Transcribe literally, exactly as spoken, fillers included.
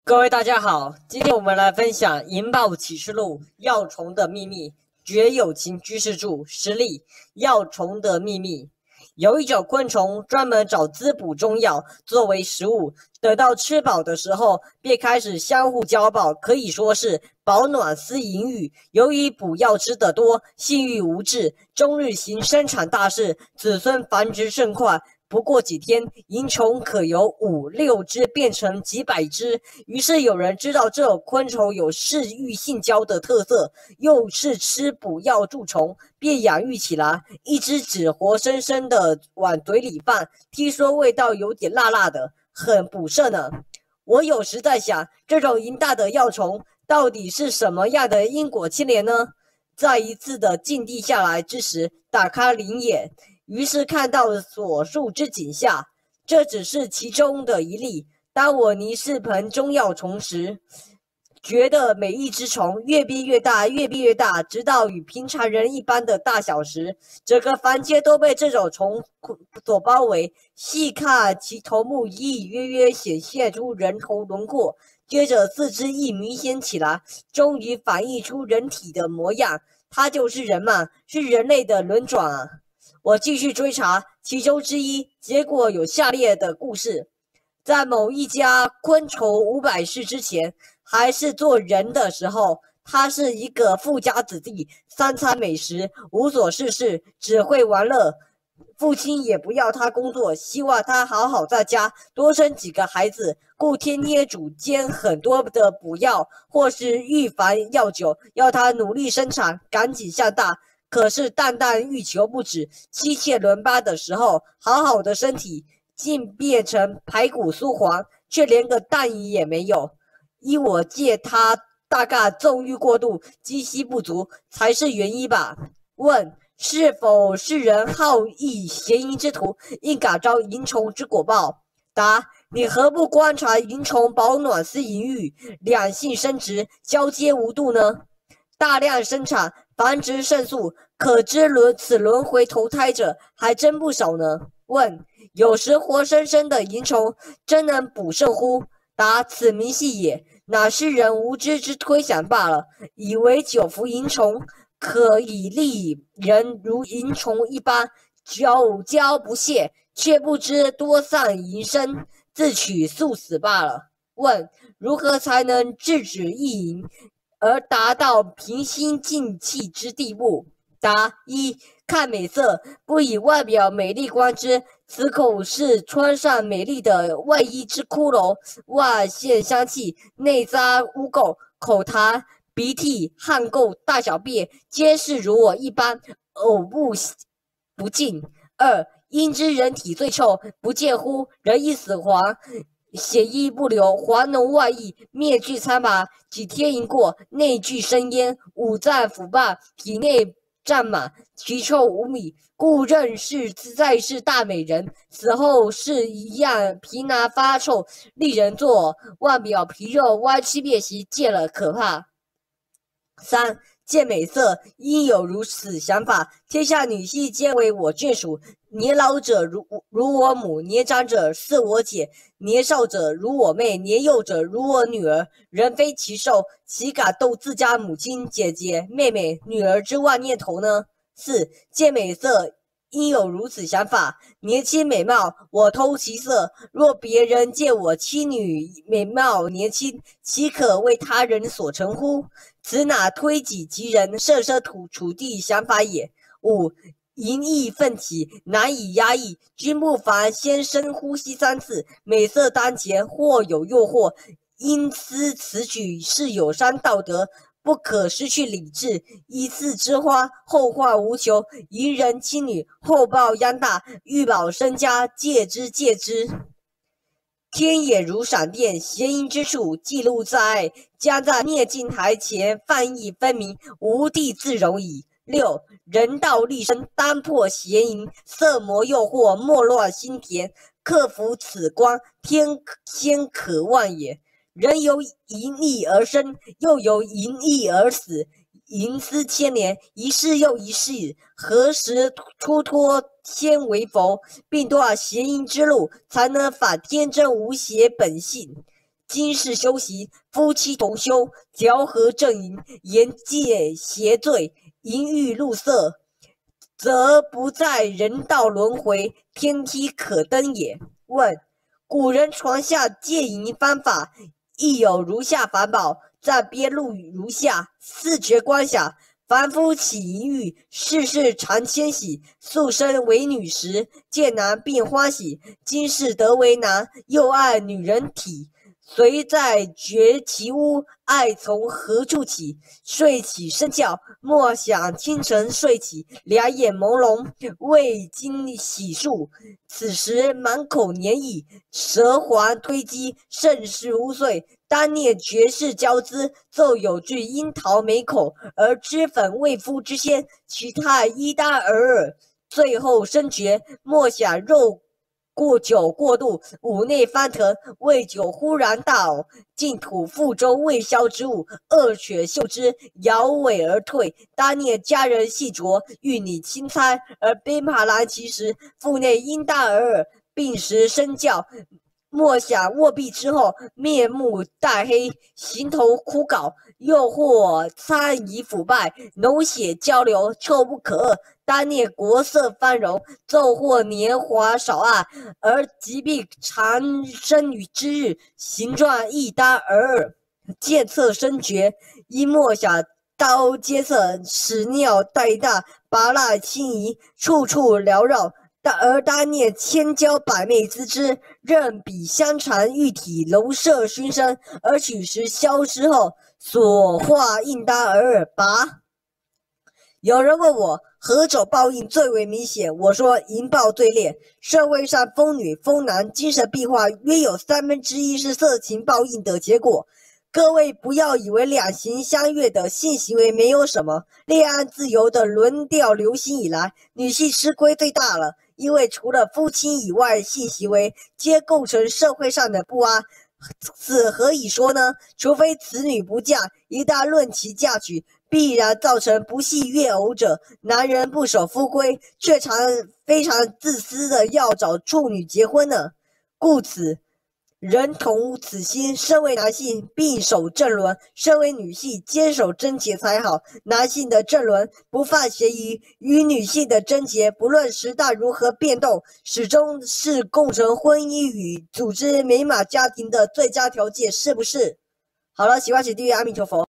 各位大家好，今天我们来分享《银豹启示录》药虫的秘密，绝友情居士著，实例药虫的秘密。有一种昆虫专门找滋补中药作为食物，等到吃饱的时候，便开始相互交抱，可以说是饱暖思淫欲。由于补药吃得多，性欲无滞，终日行生产大事，子孙繁殖甚快。不过几天，蝇虫可由五六只变成几百只。于是有人知道这种昆虫有嗜欲性交的特色，又是吃补药蛀虫，便养育起来。一只只活生生的往嘴里放，听说味道有点辣辣的，很补肾呢。我有时在想，这种淫大的药虫到底是什么样的因果牵连呢？在一次的静地下来之时，打开灵眼，于是看到所述之景象，这只是其中的一例。当我凝视盆中药虫时，觉得每一只虫越变越大，越变越大，直到与平常人一般的大小时，整个房间都被这种虫所包围。细看其头目隐隐约约显现出人头轮廓，接着四肢亦明显起来，终于反映出人体的模样。它就是人嘛，是人类的轮转啊！我继续追查其中之一，结果有下列的故事：在某一家昆虫五百世之前，还是做人的时候，他是一个富家子弟，三餐美食，无所事事，只会玩乐。父亲也不要他工作，希望他好好在家多生几个孩子，故天天煮煎很多的补药或是预防药酒，要他努力生产，赶紧向大。可是蛋蛋欲求不止，妻妾轮班的时候，好好的身体竟变成排骨酥黄，却连个蛋液也没有。依我见，他大概纵欲过度，积息不足才是原因吧。问：是否是人好逸邪淫之徒，应感招淫虫之果报？答：你何不观察淫虫饱暖思淫欲，两性生殖交接无度呢？大量生产，繁殖甚速，可知轮此轮回投胎者还真不少呢。问：有时活生生的淫虫真能补肾乎？答：此明戏也，乃是人无知之推想罢了，以为久服淫虫可以利人如淫虫一般久交不懈，却不知多丧淫身，自取速死罢了。问：如何才能制止意淫，而达到平心静气之地步？答：一、看美色，不以外表美丽观之，此口是穿上美丽的外衣之骷髅，外现香气，内扎污垢，口痰、鼻涕、汗垢、大小便，皆是如我一般，呕不不尽。二、因之人体最臭，不见乎？人一死黄，血液不流，黄脓外溢，面具苍白，几天一过，内具生烟，五脏腐败，体内占满，其臭无米，故认是在世大美人。死后是一样皮囊发臭，令人作呕，外表皮肉歪曲变形，见了可怕。三、见美色，应有如此想法：天下女性皆为我眷属，年老者如如我母，年长者似我姐，年少者如我妹，年幼者如我女儿。人非其兽，岂敢动自家母亲、姐姐、妹妹、女儿之妄念头呢？四、见美色，应有如此想法：年轻美貌，我偷其色；若别人见我妻女美貌年轻，岂可为他人所成乎？此乃推己及人，设身处地想法也。五、淫意奋起，难以压抑，君不妨先深呼吸三次。美色当前，或有诱惑，因思此举是有伤道德，不可失去理智。一次之花，后患无穷；淫人妻女，后报殃大。欲保身家，戒之戒之。天眼如闪电，邪淫之处记录在将在念经台前放意分明，无地自容矣。六、人道立身，当破邪淫，色魔诱惑，莫乱心田，克服此关，天先可望也。人由淫意而生，又由淫意而死，淫思牵连，一世又一世，何时出脱先为佛，并断邪淫之路，才能返天真无邪本性？ 今世修习，夫妻同修，调和正淫，言戒邪罪，淫欲入色，则不在人道轮回，天梯可登也。问：古人传下戒淫方法，亦有如下法宝，暂编录如下：四绝观想。凡夫起淫欲，事事常迁徙。素身为女时，见男便欢喜。今世得为男，又爱女人体。随在觉其屋，爱从何处起？睡起身觉，莫想清晨睡起，两眼朦胧，未经洗漱。此时满口黏液，舌环推击，甚是污秽。当念绝世娇姿，奏有句樱桃美口，而脂粉未敷之先，其态依单而耳。最后深觉，莫想肉过久过度，五内翻腾，未久忽然大呕，尽吐腹中未消之物，恶犬嗅之，摇尾而退。当念家人细酌，欲拟轻猜，而鞭爬兰其时，腹内因单而耳，病时身叫。莫想卧壁之后，面目淡黑，形头枯槁，又或餐饮腐败，脓血交流，臭不可遏。当念国色芳容，骤或年华少爱，而疾病缠身于之日，形状亦单而耳。见侧深觉，因莫想刀尖侧，屎尿带大，拔蜡轻移，处处缭绕。而当念千娇百媚滋之，任彼香缠玉体，龙麝熏身，而取时消失后，所化应当而耳拔。有人问我何种报应最为明显，我说淫报最烈。社会上疯女疯男精神病患约有三分之一是色情报应的结果。各位不要以为两情相悦的性行为没有什么，恋爱自由的轮调流行以来，女性吃亏最大了。因为除了夫妻以外，性行为皆构成社会上的不安。此何以说呢？除非此女不嫁，一旦论其嫁娶，必然造成不幸怨偶者。男人不守夫规，却常非常自私的要找处女结婚呢。故此人同此心，身为男性必守正伦，身为女性坚守贞洁才好。男性的正伦不犯嫌疑，与女性的贞洁不论时代如何变动，始终是构成婚姻与组织美满家庭的最佳条件，是不是？好了，喜欢请订阅阿弥陀佛。